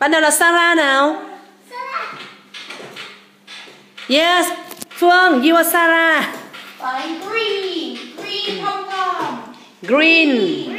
Bắt đầu là Sarah nào. Sarah. Yes, Phương, you are Sarah. Green. Green thông con. Green.